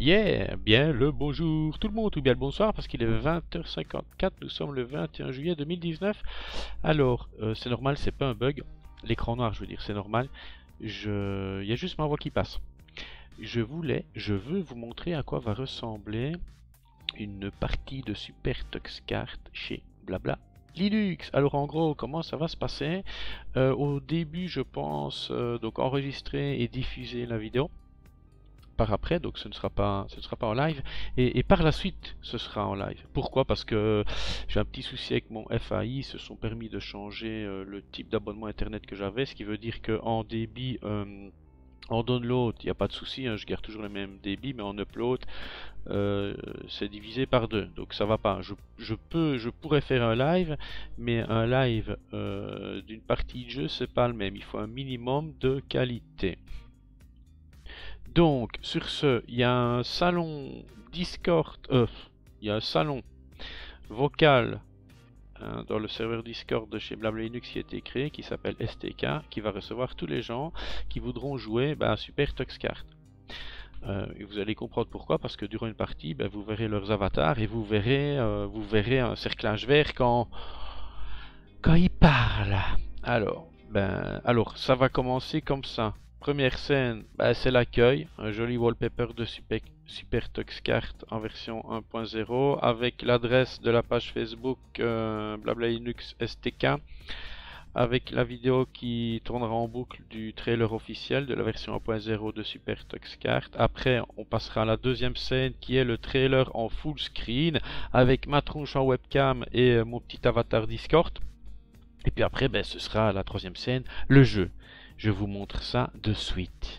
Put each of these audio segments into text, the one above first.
Yeah, bien le bonjour tout le monde, ou bien le bonsoir, parce qu'il est 20h54, nous sommes le 21 juillet 2019. Alors, c'est normal, c'est pas un bug, l'écran noir je veux dire, c'est normal. Il y a juste ma voix qui passe. Je veux vous montrer à quoi va ressembler une partie de Super Tux Kart chez Blabla Linux. Alors en gros, comment ça va se passer? Au début, je pense donc enregistrer et diffuser la vidéo par après, donc ce ne sera pas en live, et par la suite ce sera en live. Pourquoi? Parce que j'ai un petit souci avec mon FAI, ils se sont permis de changer le type d'abonnement internet que j'avais, ce qui veut dire que en débit, en download, il n'y a pas de souci, hein, je garde toujours le même débit, mais en upload, c'est divisé par deux, donc ça va pas. Je pourrais faire un live, mais un live d'une partie de jeu, c'est pas le même. Il faut un minimum de qualité. Donc, sur ce, il y a un salon Discord, il y a un salon vocal dans le serveur Discord de chez Blabla Linux qui a été créé, qui s'appelle STK, qui va recevoir tous les gens qui voudront jouer à Super Tux Kart. Et vous allez comprendre pourquoi, parce que durant une partie, vous verrez leurs avatars et vous verrez un cerclage vert quand ils parlent. Alors, ça va commencer comme ça. Première scène, c'est l'accueil, un joli wallpaper de Super Tux Kart en version 1.0 avec l'adresse de la page Facebook Blabla Linux STK, avec la vidéo qui tournera en boucle du trailer officiel de la version 1.0 de Super Tux Kart. Après, on passera à la deuxième scène qui est le trailer en full screen avec ma tronche en webcam et mon petit avatar Discord. Et puis après, ce sera la troisième scène, le jeu. Je vous montre ça de suite.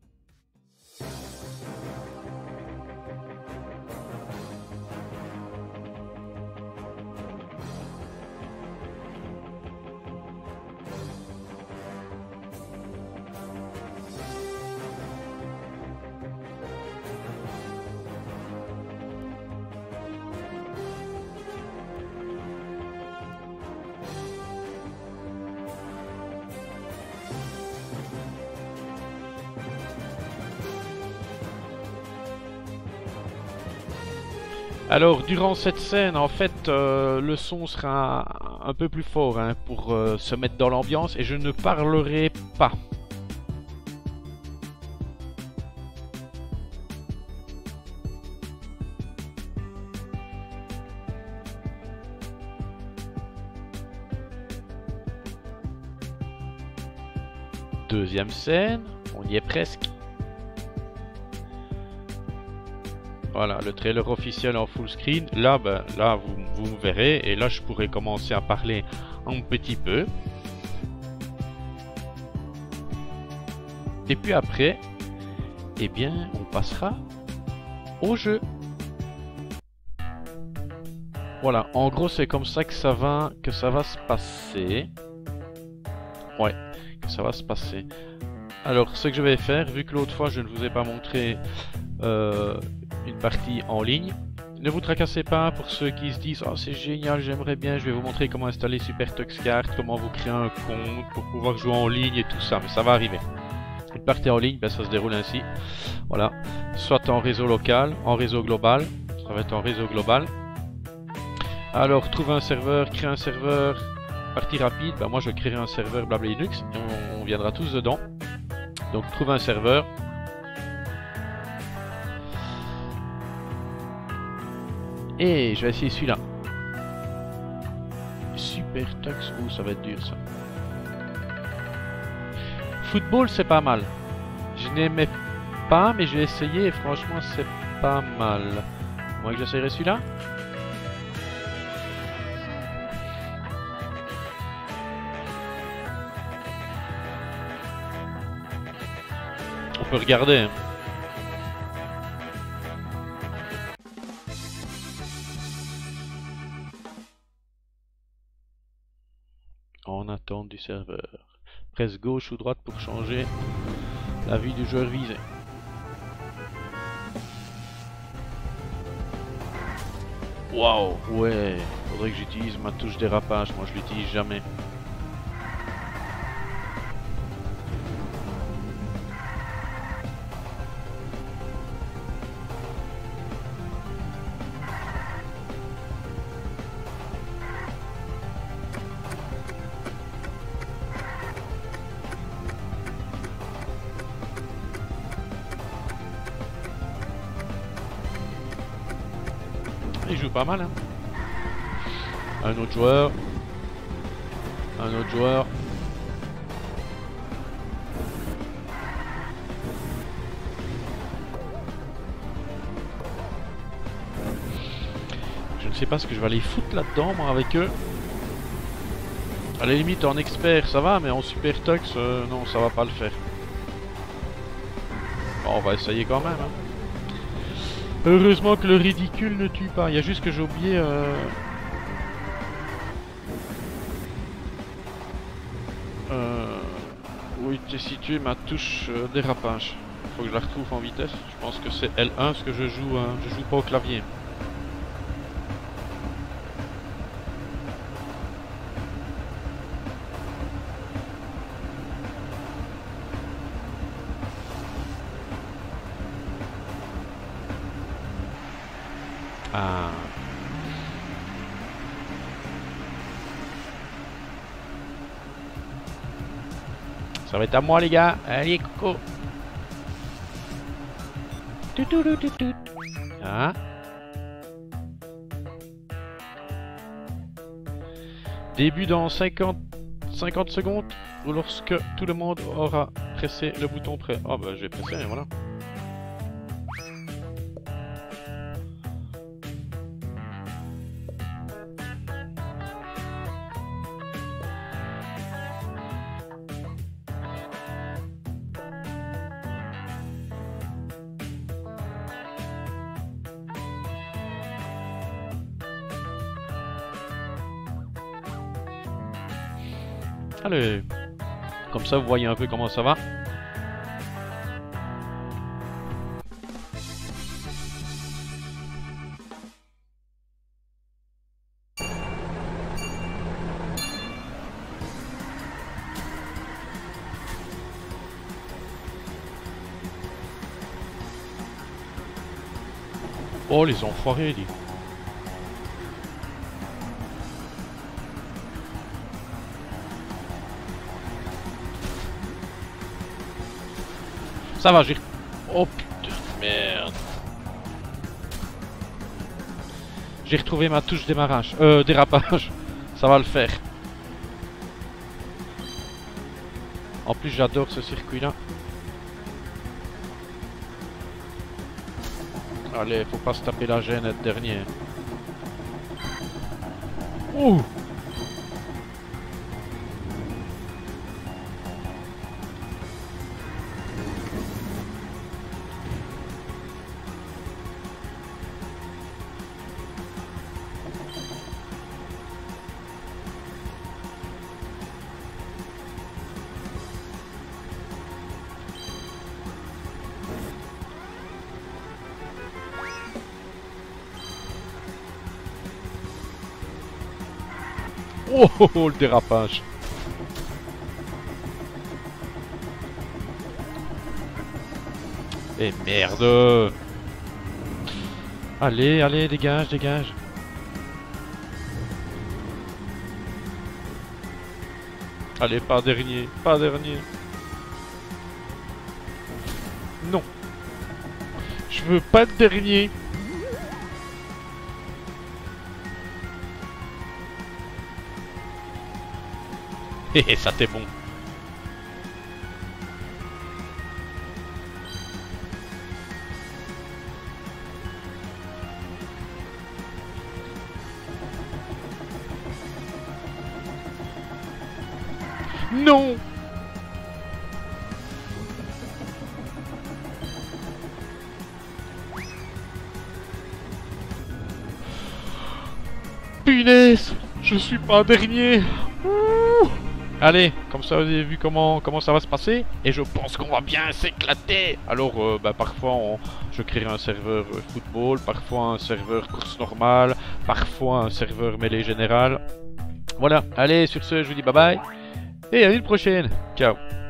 Alors, durant cette scène, en fait, le son sera un peu plus fort pour se mettre dans l'ambiance et je ne parlerai pas. Deuxième scène, on y est presque. Voilà, le trailer officiel en full screen. Là, vous me verrez. Et là, je pourrais commencer à parler un petit peu. Et puis après, eh bien, on passera au jeu. Voilà, en gros, c'est comme ça que ça va se passer. Ouais, que ça va se passer. Alors, ce que je vais faire, vu que l'autre fois, je ne vous ai pas montré... une partie en ligne. Ne vous tracassez pas pour ceux qui se disent oh c'est génial, j'aimerais bien, je vais vous montrer comment installer Super Tux Kart, comment vous créer un compte pour pouvoir jouer en ligne et tout ça, mais ça va arriver. Une partie en ligne, ça se déroule ainsi. Voilà, soit en réseau local, en réseau global, ça va être en réseau global. Alors trouver un serveur, créer un serveur, partie rapide, moi je créerai un serveur Blabla Linux et on viendra tous dedans. Donc trouver un serveur. Et je vais essayer celui-là. Super Tux, ça va être dur ça. Football, c'est pas mal. Je n'aimais pas, mais j'ai essayé et franchement, c'est pas mal. Moi que j'essayerai celui-là. On peut regarder. Hein. En attente du serveur. Presse gauche ou droite pour changer la vue du joueur visé. Waouh, ouais, faudrait que j'utilise ma touche dérapage, moi je l'utilise jamais. il joue pas mal, hein. Un autre joueur. Un autre joueur. Je ne sais pas ce que je vais aller foutre là-dedans, moi, avec eux. À la limite, en expert, ça va, mais en super tox, non, ça va pas le faire. Bon, on va essayer quand même, hein. Heureusement que le ridicule ne tue pas. Il y a juste que j'ai oublié... où était située ma touche dérapage. Faut que je la retrouve en vitesse. Je pense que c'est L1 parce que je joue pas au clavier. Ah. Ça va être à moi les gars. Allez coco. Ah. Début dans 50 secondes ou lorsque tout le monde aura pressé le bouton prêt. Oh bah je vais presser et voilà. Allez, comme ça vous voyez un peu comment ça va. Oh les enfoirés, dis. Ça va, j'ai... Oh putain de merde. J'ai retrouvé ma touche démarrage. Dérapage. Ça va le faire. En plus, j'adore ce circuit-là. Allez, faut pas se taper la gêne être dernier. Ouh. Oh, oh, oh, le dérapage. Et merde. Allez, allez, dégage, dégage. Allez, pas dernier, pas dernier. Non. Je veux pas de dernier. Hé ça t'est bon. Non. Punaise, je suis pas dernier. Ouh. Allez, comme ça vous avez vu comment ça va se passer. Et je pense qu'on va bien s'éclater. Alors parfois je créerai un serveur football, parfois un serveur course normale, parfois un serveur mêlée générale. Voilà, allez sur ce je vous dis bye bye. Et à une prochaine. Ciao.